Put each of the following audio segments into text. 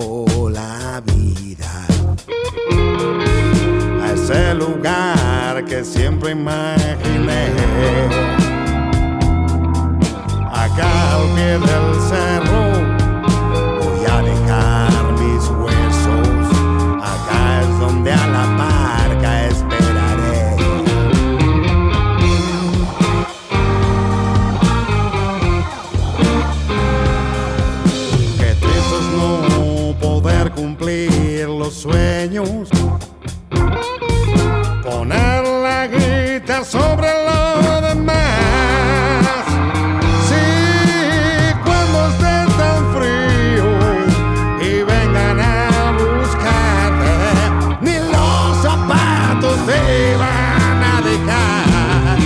la vida a ese lugar que siempre imaginé, acá al pie del cerro voy a dejar mis huesos, acá es donde a la barca esperaré. Qué triste es no poder cumplir los sueños, poner la guitarra sobre lo demás. Sí, cuando esté tan frío y vengan a buscarte, ni los zapatos te van a dejar.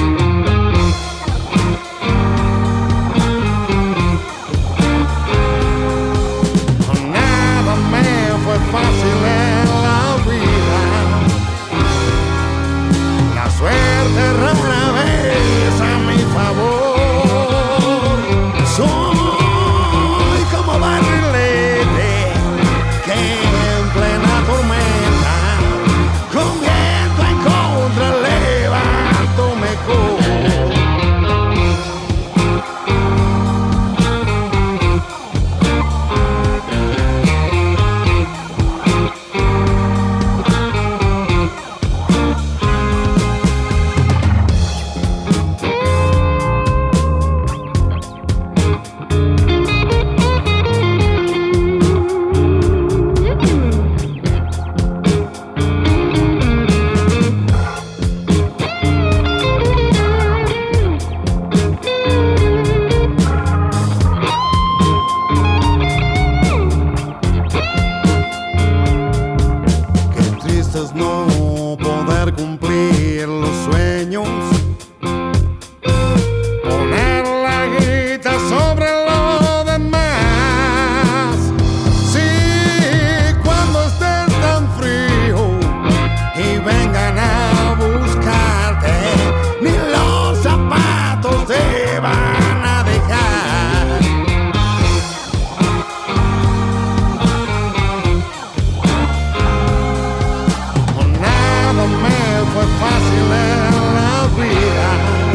Nada me fue fácil en la vida, la suerte rara vez a mi favor. Soy como barrilete que en plena tormenta, con viento en contra, levanto mejor. No poder cumplir los sueños, poner la guitarra sobre lo demás. Sí, cuando estés tan frío y vengan a buscarte, ni los zapatos te van a dejar. Me fue fácil en la vida,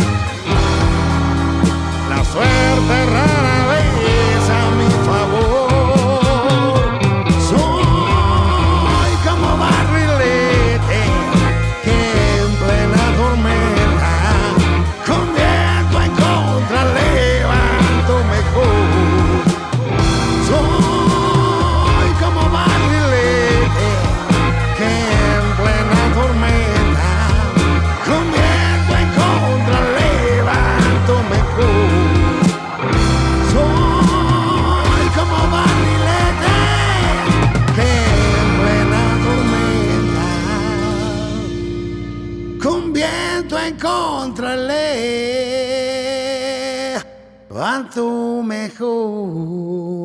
la suerte rara vez a mi favor. Soy como barrilete que en plena tormenta, con viento en contra, levanto mejor. Soy como barrilete que en plena tormenta, con viento en contra, levanto mejor. Soy como barrilete que en plena tormenta, con viento en contra, levanto mejor.